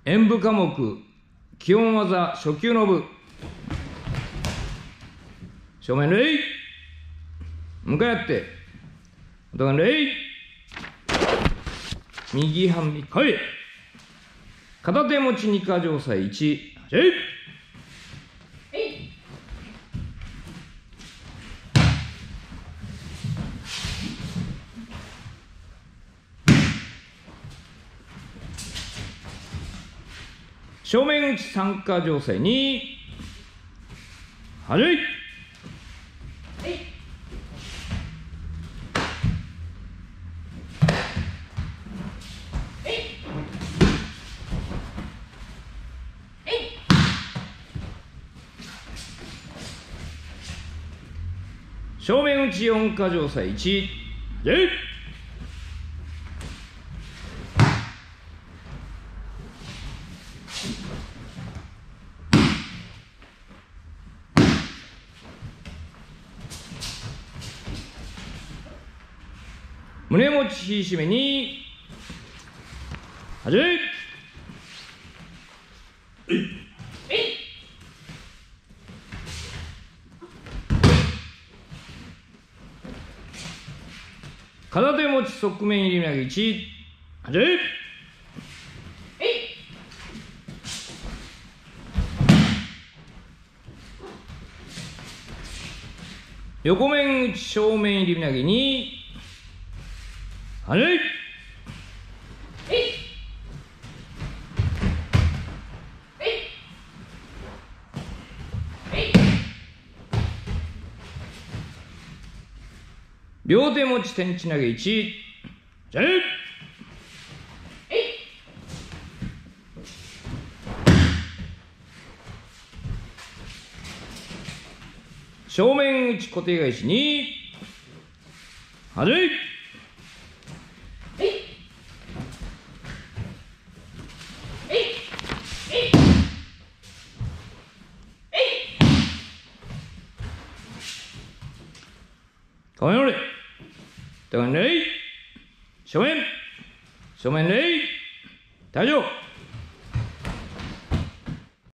演武科目基本技初級の部。正面礼。向かい合ってお互い礼。右半身返れ。片手持ち二か城塞1。正面打ち三か城塞2。始め。正面打ち4か城塞1。胸持ち引き締め2。始め。片手持ち側面入り投げ1。始め。横面打ち正面入り投げ2。始め。両手持ち天地投げ1。始め。正面打ち固定返し2。始め。顔におれ。手が礼。正面礼。退場。